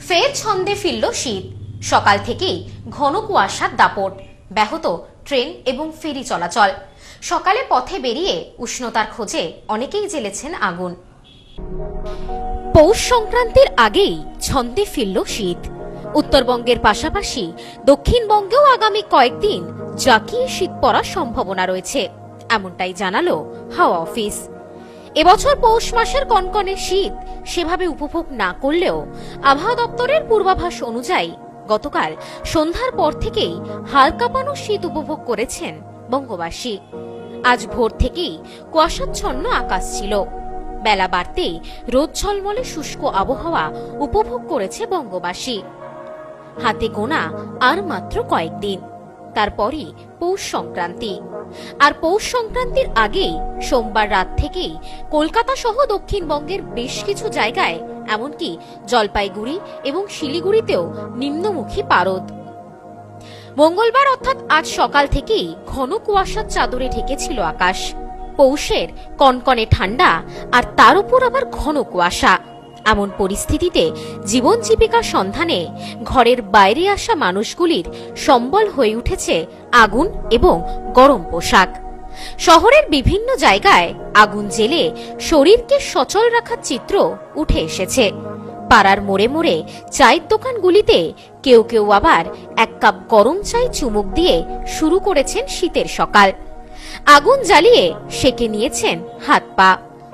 ফের ছন্দে ফিরল শীত। সকাল থেকেই ঘন কুয়াশার দাপট, ব্যাহত ট্রেন এবং ফেরি চলাচল। সকালে পথে বেরিয়ে উষ্ণতার খোঁজে অনেকেই জ্বেলেছেন আগুন। পৌষ সংক্রান্তির আগেই ছন্দে ফিরল শীত। উত্তরবঙ্গের পাশাপাশি দক্ষিণবঙ্গেও আগামী কয়েকদিন জাঁকিয়ে শীত পড়ার সম্ভাবনা রয়েছে, এমনটাই জানালো হাওয়া অফিস। এবছর পৌষ মাসের কনকনে শীত সেভাবে উপভোগ না করলেও আবহাওয়া দপ্তরের পূর্বাভাস অনুযায়ী গতকাল সন্ধ্যার পর থেকেই হাড় কাঁপানো শীত উপভোগ করেছেন বঙ্গবাসী। আজ ভোর থেকেই কুয়াশাচ্ছন্ন আকাশ ছিল। বেলা বাড়তেই রোদ ঝলমলে শুষ্ক আবহাওয়া উপভোগ করেছে বঙ্গবাসী। হাতে গোনা আর মাত্র কয়েকদিন, তারপরই পৌষ সংক্রান্তি। আর পৌষ সংক্রান্তির আগেই সোমবার রাত থেকেই কলকাতা সহ দক্ষিণবঙ্গের বেশ কিছু জায়গায়, এমনকি জলপাইগুড়ি এবং শিলিগুড়িতেও নিম্নমুখী পারদ। মঙ্গলবার অর্থাৎ আজ সকাল থেকেই ঘন কুয়াশার চাদরে ঢেকেছিল আকাশ। পৌষের কনকনে ঠান্ডা আর তার উপর আবার ঘন কুয়াশা, এমন পরিস্থিতিতে জীবন জীবিকার সন্ধানে ঘরের বাইরে আসা মানুষগুলির সম্বল হয়ে উঠেছে আগুন এবং গরম পোশাক। শহরের বিভিন্ন জায়গায় আগুন জ্বেলে শরীরকে সচল রাখার চিত্র উঠে এসেছে। পাড়ার মোড়ে মোড়ে চায়ের দোকানগুলিতে কেউ কেউ আবার এক কাপ গরম চায় চুমুক দিয়ে শুরু করেছেন শীতের সকাল। আগুন জ্বালিয়ে সেকে নিয়েছেন হাত পা।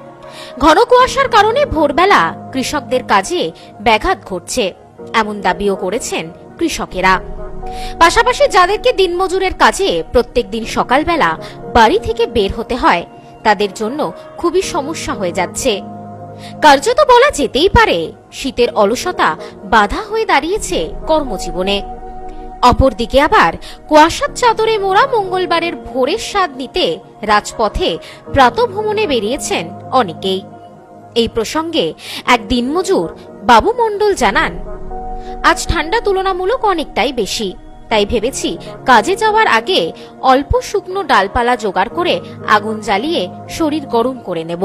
ঘন কুয়াশার কারণে ভোরবেলা কৃষকদের কাজে ব্যাঘাত ঘটছে, এমন দাবিও করেছেন কৃষকেরা। পাশাপাশি যাদেরকে দিনমজুরের কাজে প্রত্যেকদিন সকালবেলা বাড়ি থেকে বের হতে হয়, তাদের জন্য খুবই সমস্যা হয়ে যাচ্ছে। কার্যত বলা যেতেই পারে শীতের অলসতা বাধা হয়ে দাঁড়িয়েছে কর্মজীবনে। অপরদিকে আবার কুয়াশার চাদরে মোড়া মঙ্গলবারের ভোরের স্বাদ নিতে রাজপথে প্রাতঃভ্রমণে বেরিয়েছেন অনেকেই। এই প্রসঙ্গে এক দিনমজুর বাবু মণ্ডল জানান, আজ ঠান্ডা তুলনামূলক অনেকটাই বেশি, তাই ভেবেছি কাজে যাওয়ার আগে অল্প শুকনো ডালপালা জোগাড় করে আগুন জ্বালিয়ে শরীর গরম করে নেব।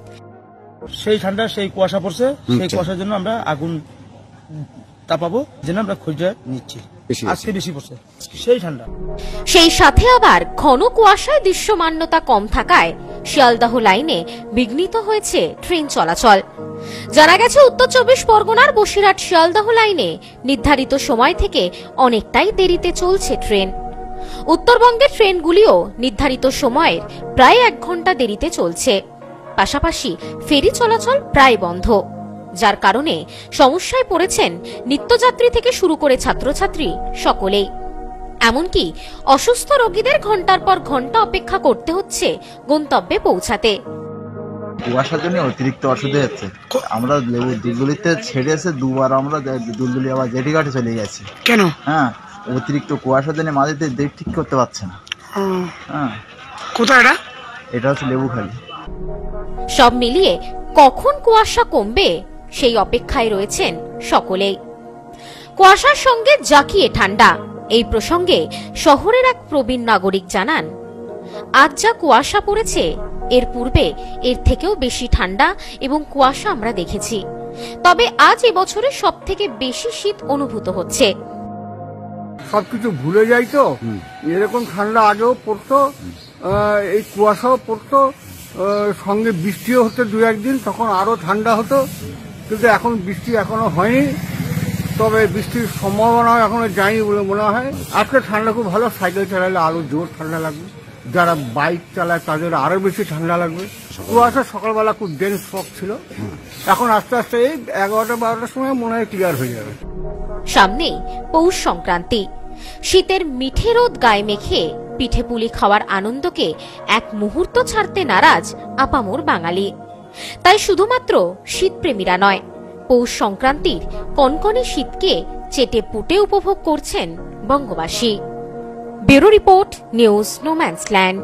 সেই ঠান্ডা সেই কুয়াশা পড়ছে, সেই কুয়াশার জন্য আমরা আগুন তাপাবো, যেন আমরা খুঁজে নিচ্ছি। আজকে বেশি পড়ছে সেই ঠান্ডা। সেই সাথে আবার ঘন কুয়াশায় দৃশ্যমানতা কম থাকায় শিয়ালদহ লাইনে বিঘ্নিত হয়েছে ট্রেন চলাচল। জানা গেছে উত্তর 24 পরগনার বসিরহাট শিয়ালদহ লাইনে নির্ধারিত সময় থেকে অনেকটাই দেরিতে চলছে ট্রেন। উত্তরবঙ্গের ট্রেনগুলিও নির্ধারিত সময়ের প্রায় 1 ঘন্টা দেরিতে চলছে। পাশাপাশি ফেরি চলাচল প্রায় বন্ধ, যার কারণে সমস্যায় পড়েছেন নিত্যযাত্রী থেকে শুরু করে ছাত্রছাত্রী সকলেই। এমনকি অসুস্থ রোগীদের ঘন্টার পর ঘন্টা অপেক্ষা করতে হচ্ছে গন্তব্যে পৌঁছাতে। কুয়াশার জন্য অতিরিক্ত অসুবিধা হচ্ছে। আমরা লেবু দিগুলিতে ছেড়ে এসে দুবার আমরা দুলদুলি আবার জেটিঘাটে চলে গেছি। কেন? হ্যাঁ, অতিরিক্ত কুয়াশার জন্য মাঝেতে দেখ ঠিক করতে পারছে না। হ্যাঁ, কোথায় এটা? এটা হচ্ছে লেবুখালি। সব মিলিয়ে কখন কুয়াশা কমবে সেই অপেক্ষায় রয়েছেন সকলেই। কুয়াশার সঙ্গে জাঁকিয়ে ঠান্ডা, এই প্রসঙ্গে শহরের এক প্রবীণ নাগরিক জানান, আজ যা কুয়াশা পড়েছে এর পূর্বে এর থেকেও বেশি ঠান্ডা এবং কুয়াশা আমরা দেখেছি, তবে আজ এবছরের সব থেকে বেশি শীত অনুভূত হচ্ছে। সবকিছু ভুলে যাই তো, এরকম ঠান্ডা আগেও পড়তো, এই কুয়াশাও পড়তো, সঙ্গে বৃষ্টিও হতো 2-1 দিন, তখন আরো ঠান্ডা হতো। কিন্তু এখন বৃষ্টি এখনো হয়নি, তবে বৃষ্টির সম্ভাবনা এখনো যায়নি বলে মনে হয়। আজকে ঠান্ডা খুব ভালো, সাইকেল চালালে আরো জোর ঠান্ডা লাগবে, যারা বাইক চালায় তাদের আরো বেশি ঠান্ডা লাগবে। কুয়াশা সকালবেলা খুব ডেন্স ফগ ছিল, এখন আস্তে আস্তে এই 11টা-12টার সময় মনে হয় ক্লিয়ার হয়ে যাবে। সামনেই পৌষ সংক্রান্তি, শীতের মিঠে রোদ গায়ে মেখে পিঠে পুলি খাওয়ার আনন্দকে এক মুহূর্ত ছাড়তে নারাজ আপামর বাঙালি। তাই শুধুমাত্র শীতপ্রেমীরা নয়, পৌষ সংক্রান্তির কনকনে শীতকে চেটে পুটে উপভোগ করছেন বঙ্গবাসী। Bureau report, news no man's land.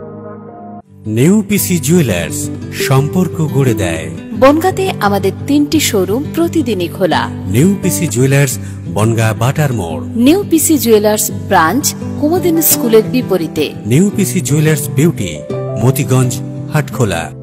New PC jewellers, সম্পর্ক গড়ে দেয়। বনগাঁতে আমাদের 3টি শোরুম প্রতিদিনই খোলা। নিউ পিসি জুয়েলার্স, বনগাঁ বাটার মোড়। New PC jewellers branch Kumudini স্কুলের বিপরীতে। New PC jewellers beauty, Motiganj, Hatkhola.